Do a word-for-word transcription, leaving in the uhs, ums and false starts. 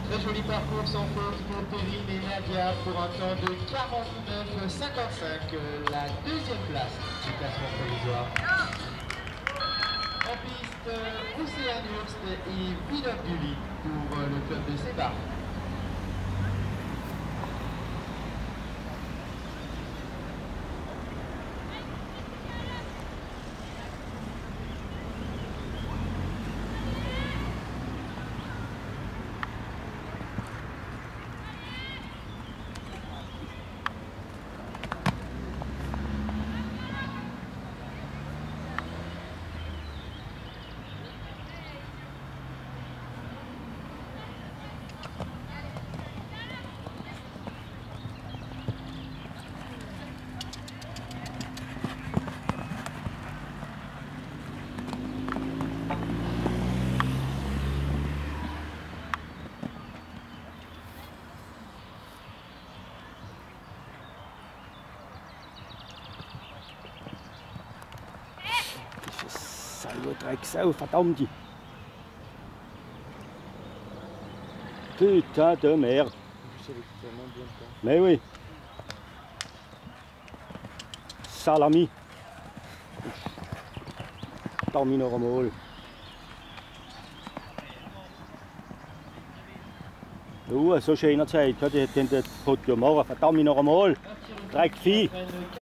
Très joli parcours sans faute pour Perrine et Nadia pour un temps de quarante-neuf cinquante-cinq, la deuxième place du classement provisoire. En piste, Océane Hurst et Villeneuve du Lit pour le club de Sébar. Drecksau, verdammt! Putain de merde! Mais oui! Salami! Terminer am Mål! Jo, så skiner tid, så det den der på det morgen, verdammt am Mål! Dreck Vieh!